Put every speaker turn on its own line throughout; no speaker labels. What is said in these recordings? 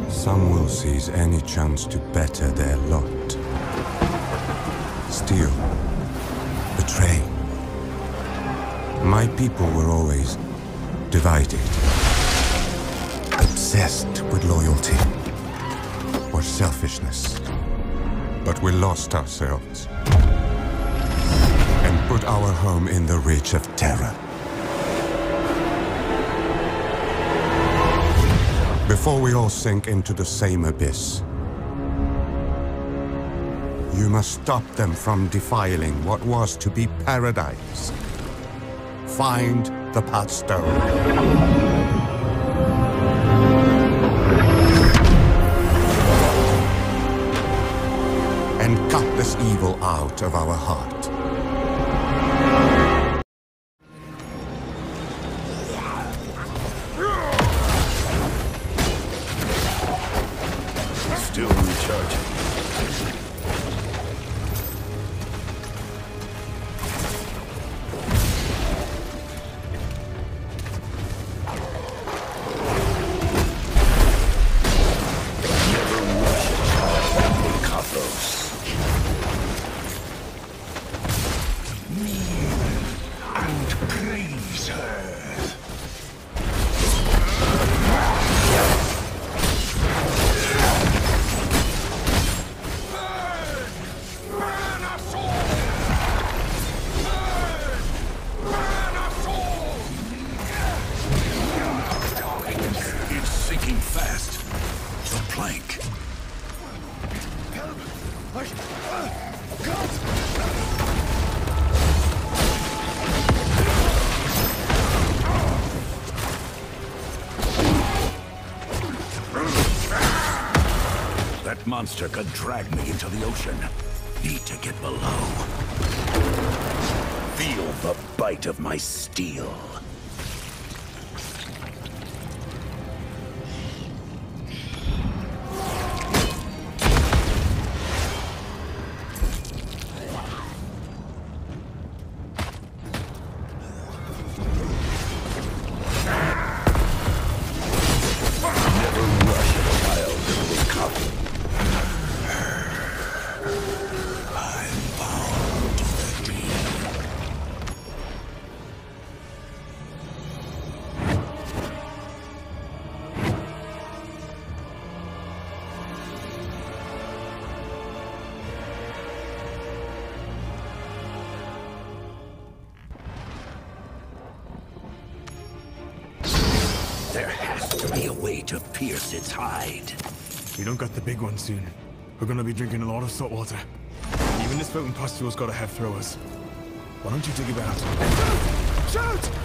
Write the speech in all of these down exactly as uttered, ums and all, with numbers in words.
Some will seize any chance to better their lot. Steal. Betray. My people were always divided. Obsessed with loyalty. Or selfishness. But we lost ourselves. And put our home in the reach of terror. Before we all sink into the same abyss, you must stop them from defiling what was to be paradise. Find the Pathstone. And cut this evil out of our heart.
Still recharging. Fast. The plank. That monster could drag me into the ocean. Need to get below. Feel the bite of my steel. There has to be a way to pierce its hide.
We don't got the big one soon. We're gonna be drinking a lot of salt water. Even this floating pustule's gotta have throwers. Why don't you dig about? Shoot! Shoot!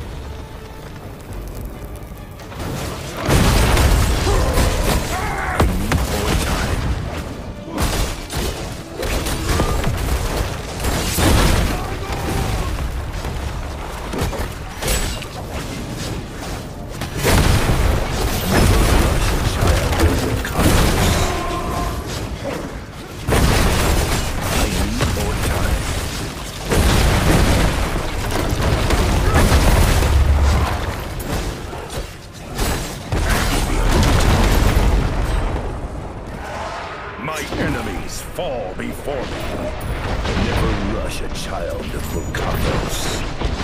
My enemies fall before me. Never rush a child of Vulcanos.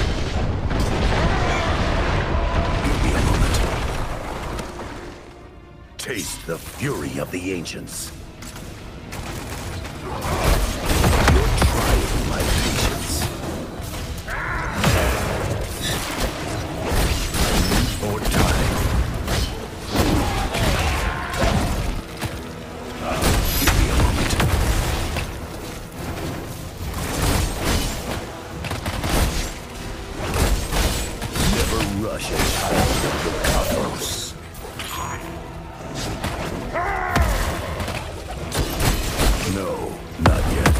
Give me a moment. Taste the fury of the ancients. You're trying my patience. I need more time. Rush a child of the cosmos. No, not yet.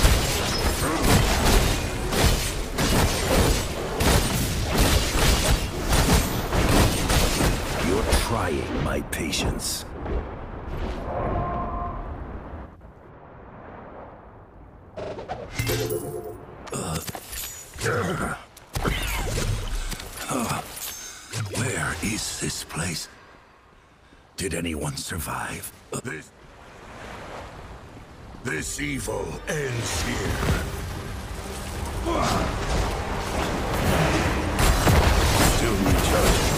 You're trying my patience. Uh. Uh. Where is this place? Did anyone survive?
This... This evil ends here.
Still recharging.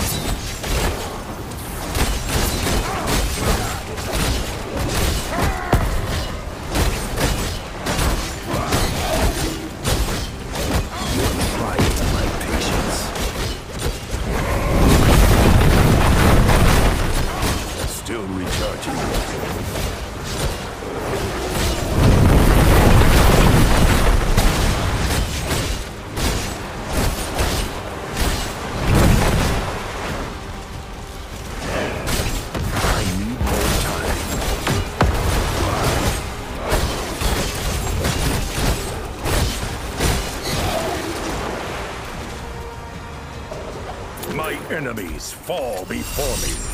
Still recharging. I need more time. My enemies fall before me.